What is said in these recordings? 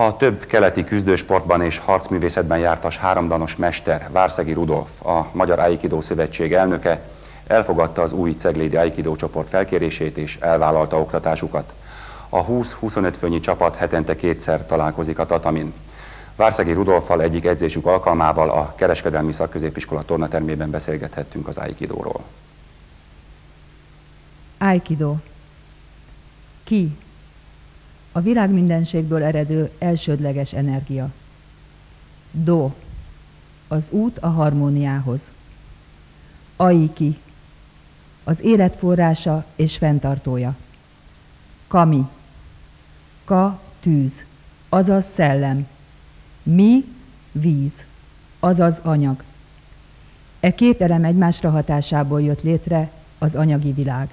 A több keleti küzdősportban és harcművészetben jártas háromdanos mester, Várszegi Rudolf, a Magyar Aikidó Szövetség elnöke elfogadta az új ceglédi Aikidó csoport felkérését és elvállalta oktatásukat. A 20-25 főnyi csapat hetente kétszer találkozik a tatamin. Várszegi Rudolffal egyik edzésük alkalmával a Kereskedelmi Szakközépiskola tornatermében beszélgethettünk az Aikidóról. Aikido. Ki? A világmindenségből eredő elsődleges energia. Do. Az út a harmóniához. Aiki. Az élet forrása és fenntartója. Kami. Ka, tűz, azaz szellem. Mi, víz, azaz anyag. E két elem egymásra hatásából jött létre az anyagi világ.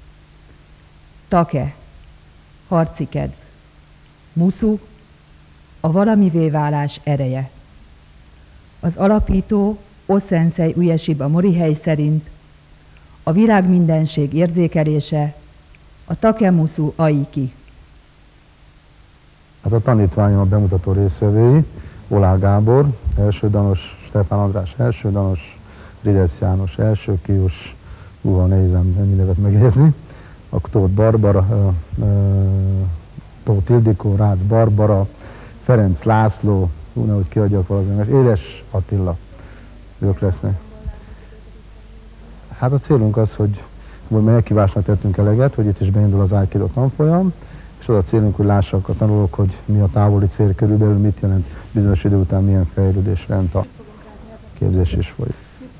Take. Harci kedv. Musu. A valamivé válás ereje. Az alapító Osensei Ueshiba Morihei szerint a világmindenség érzékelése a Takemusu Aiki. Hát a tanítványom a bemutató részvevői, Olá Gábor, elsődanos, Stefán András elsődanos, Ridesz János első kius, nehéz ennyi nevet megjegyezni, akkor Tóth Barbara, Tóth Ildikó, Rácz Barbara, Ferenc László, nehogy kiadjak valamit, Édes Attila, ők lesznek. Hát a célunk az, hogy elkívásnak tettünk eleget, hogy itt is beindul az Aikido tanfolyam, és az a célunk, hogy lássák a tanulók, hogy mi a távoli cél körülbelül, mit jelent bizonyos idő után, milyen fejlődés rend a képzés is folyik.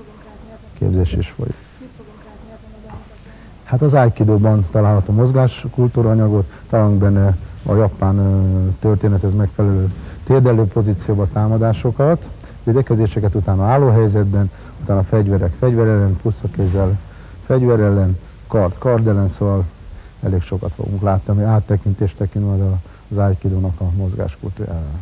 Hát az Aikidóban található mozgáskultúranyagot, találunk benne a japán történethez megfelelő térdelő pozícióba támadásokat, védekezéseket, utána állóhelyzetben, utána fegyverek, fegyver ellen, pusztakézzel, fegyver ellen, kard ellen, szóval elég sokat fogunk látni, ami áttekintést tekintve az Aikidónak a mozgáskultúrájára.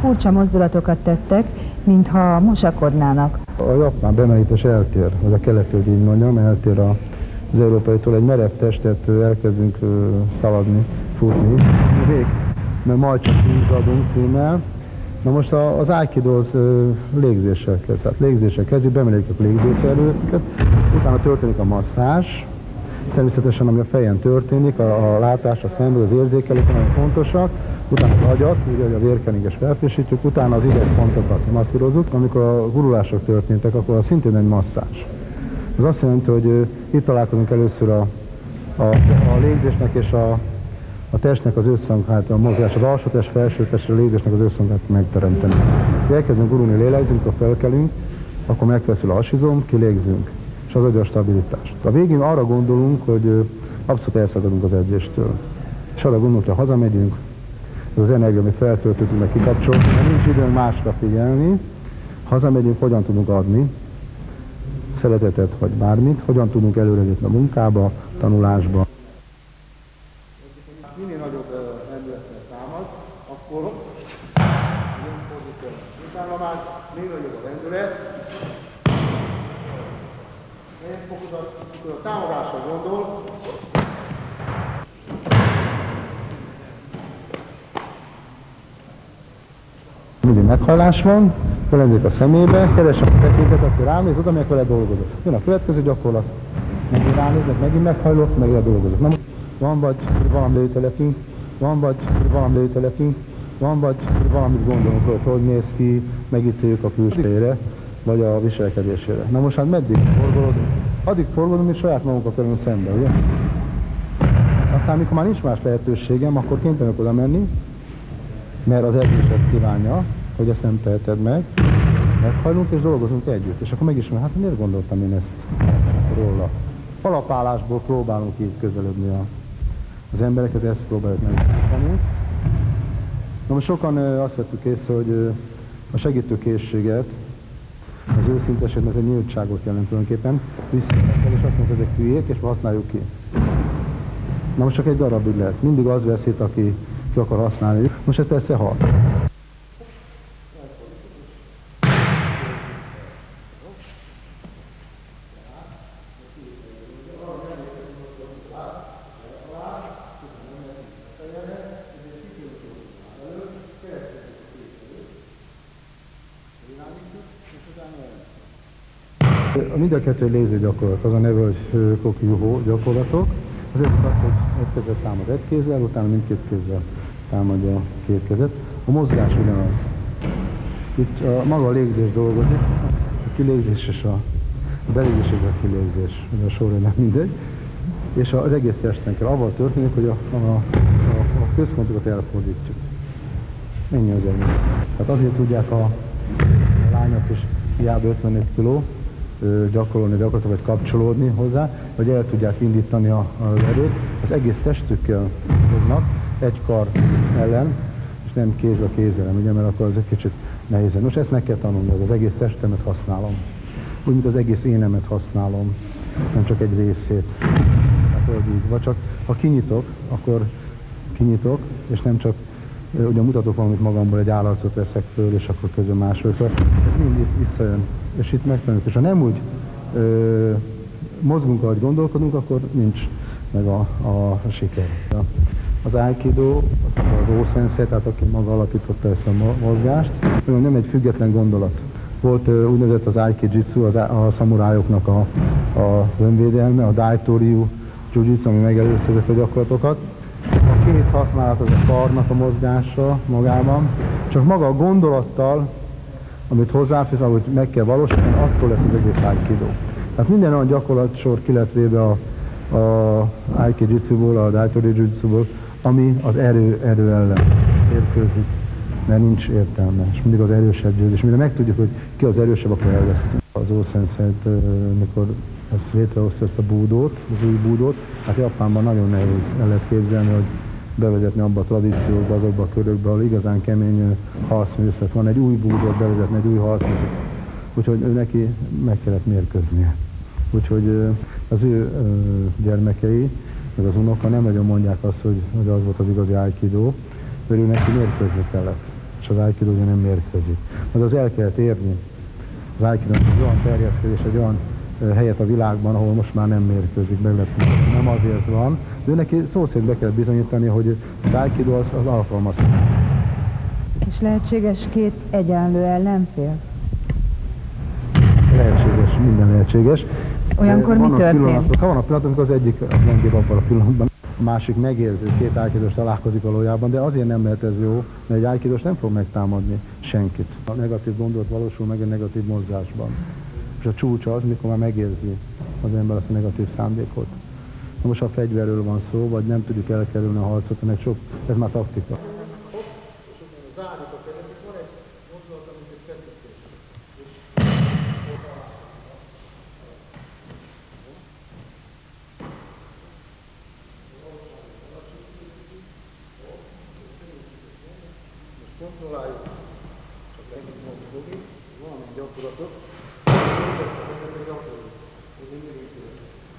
Furcsa mozdulatokat tettek, mintha mosakodnának. A japán bemerítés eltér, vagy a keleti, hogy így mondjam, eltér az európaitól. Egy merev testet elkezdünk szaladni, futni, mert majd csak húzadunk címmel. Na most az aikido az légzéssel kezd. Tehát légzéssel kezdjük, bemeljük a légzőszerveket, utána történik a masszázs. Természetesen, ami a fejen történik, a látás, a szemből, az érzékelők nagyon fontosak, utána az agyat, ugye a vérkeringést felfrissítjük, utána az idegpontokat masszírozzuk. Amikor a gurulások történtek, akkor az szintén egy masszázs. Ez azt jelenti, hogy itt találkozunk először a légzésnek és a testnek az összhangát, a mozgás, az alsó test, felső test, a légzésnek az összhangát megteremteni. Ha elkezdünk gurulni, lélegzünk, amikor felkelünk, akkor megfeszül a hasizom, kilégzünk, és az adja a stabilitást. A végén arra gondolunk, hogy abszolút elszakadunk az edzéstől. És arra gondolunk, hogy ha hazamegyünk, az energia, amit feltöltöttünk, meg kikapcsolni, mert nincs időnk másra figyelni, hazamegyünk, hogyan tudunk adni szeretetet, vagy bármit, hogyan tudunk előrelépni a munkába, tanulásba. Minél nagyobb rendülettel támad, akkor utána már még nagyobb a rendület. A támadásra gondol. Mindig meghallás van, felenzik a szemébe, keresem a tekintet, aki ránéz, oda meg vele dolgozok. Jön a következő gyakorlat, megint ránéznek, megint meghajlok, meg vele dolgozok. Na, van vagy valami lőtelepünk, van vagy valami lőtelepünk, van vagy valamit gondolunk, hogy néz ki, megítéljük a külsőjére, vagy a viselkedésére. Na most hát meddig forgolódunk? Addig forgolódunk, mint saját magunkkal kerülünk szembe, ugye? Aztán, mikor már nincs más lehetőségem, akkor kénytelenek oda menni, mert az edzés ezt kívánja, hogy ezt nem teheted meg, meghajlunk és dolgozunk együtt. És akkor megismerem, hát miért gondoltam én ezt róla? Alapállásból próbálunk így közeledni az emberekhez, ezt próbáljuk megtanulni. Na most sokan azt vettük észre, hogy a segítőkészséget, az őszintességet, ez egy nyíltságot jelent tulajdonképpen, visszatek el, és azt mondjuk, ezek hülyék, és használjuk ki. Na most csak egy darabig lehet. Mindig az veszít, aki ki akar használni. Most ez persze harc. Mind a kettő léző gyakorlat, az a neve, hogy kokyuhó gyakorlatok. Az egyik az, hogy egy kezet támad egy kézzel, utána mindkét kézzel támadja két kezet. A mozgás ugyanaz. Itt maga a légzés dolgozik, a kilégzés és a belégzés és a kilégzés, a sorrend mindegy. És az egész testen kell. Avval történik, hogy a központokat elfordítjuk. Ennyi az egész. Tehát azért tudják a lányok is hiába 55 kg gyakorolni gyakorlatilag, vagy kapcsolódni hozzá, vagy el tudják indítani az erőt. Az egész testükkel fognak, egy kar ellen, és nem kéz a kézzelem, ugye, mert akkor az egy kicsit nehéz. Most ezt meg kell tanulni, hogy az egész testemet használom. Úgy, mint az egész énemet használom, nem csak egy részét. Hát, vagy csak, ha kinyitok, akkor kinyitok, és nem csak ugye mutatok valamit magamból, egy állarcot veszek föl, és akkor közben másról. Szóval ez mind itt visszajön, és itt megtanuljuk. És ha nem úgy mozgunk, ahogy gondolkodunk, akkor nincs meg a siker. Az aikido, az a Rho Sensei, tehát aki maga alapította ezt a mozgást, nem egy független gondolat. Volt úgynevezett az Aikijitsu, a szamurájoknak az önvédelme, a Daitoryu Jiu-Jitsu, ami megelőzte ezeket a gyakorlatokat. A kéz használat az a karnak a mozgása magában, csak maga a gondolattal, amit hozzáfűz, ahogy meg kell valósítani, attól lesz az egész aikido. Tehát minden olyan gyakorlatsor ki lett véve a Aikijitsuból, a Daitoryu Jiu-Jitsuból, ami az erő ellen érkőzik, mert nincs értelme, és mindig az erősebb győz, és mire megtudjuk, hogy ki az erősebb, akkor elveszti. Az Rho Sensei-t, mikor ezt létrehozta, ezt a búdót, az új búdót, hát Japánban nagyon nehéz el lehet képzelni, hogy bevezetni abba a tradícióba, azokba a körökbe, ahol igazán kemény harcművészet van, egy új búdót bevezetni, egy új harcművészet. Úgyhogy ő neki meg kellett mérkőznie. Úgyhogy az ő gyermekei, meg az unoka nem nagyon mondják azt, hogy az volt az igazi aikido, mert ő neki mérkőzni kellett. És az aikido nem mérkőzik. Az el kell érni az aikido egy olyan terjeszkedés, egy olyan helyet a világban, ahol most már nem mérkőzik, nem azért van, de neki szó szerint be kell bizonyítani, hogy az aikido az alkalmas. És lehetséges két egyenlő ellenfél? Lehetséges, minden lehetséges. Olyankor mi történt? Vannak pillanatok, amikor az egyik gyengébb abban a pillanatban, a másik megérző, két aikidos találkozik valójában, de azért nem lehet ez jó, mert egy aikidos nem fog megtámadni senkit. A negatív gondolat valósul meg a negatív mozgásban. És a csúcsa az, mikor már megérzi az ember azt a negatív szándékot. Na most a fegyverről van szó, vagy nem tudjuk elkerülni a harcot, ennek sok, ez már taktika. Kontrolláljuk, csak egyik mozgógi, valamilyen gyakorlatot, hogy gyakoroljuk. Ez mindig így tőle.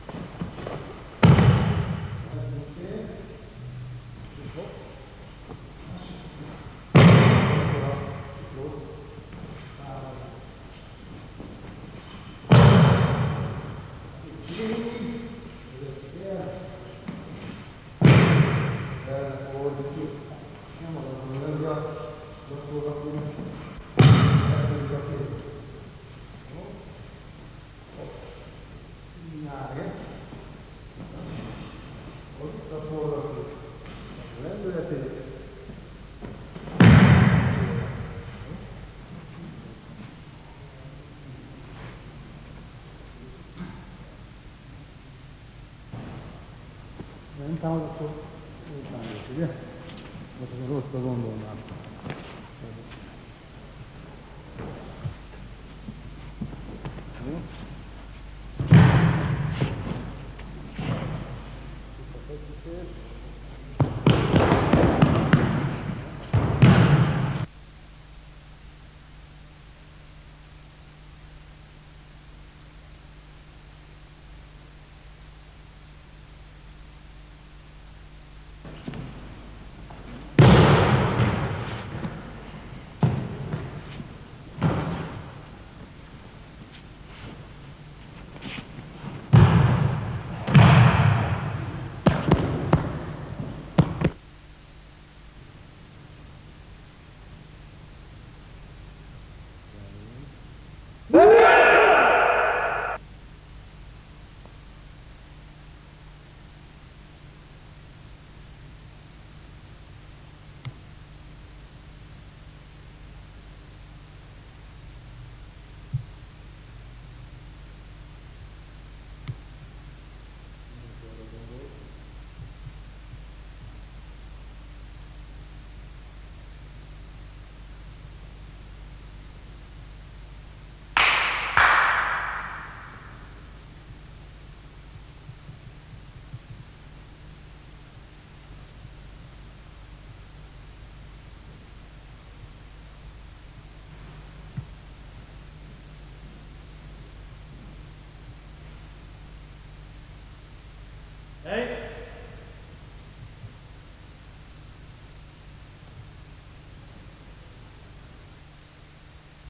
Nem támogatok, úgy támogatok, ugye? Most az rosszra gondolnám. Jó? Itt a feszítés. Hey.